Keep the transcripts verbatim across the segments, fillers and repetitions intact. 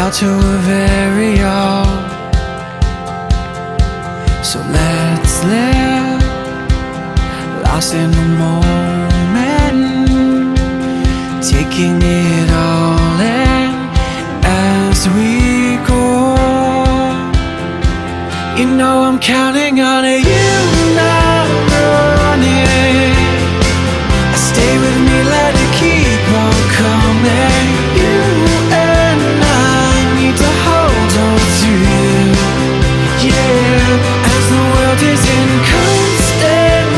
shelter we're very own. So let's live, lost in the moment, taking it all in as we go. You know I'm counting on you, not running. Stay with me, let it keep on coming. You and I need to hold on to you, yeah. As the world is in constant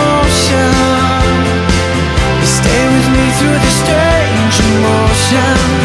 motion, you stay with me through the strange emotion.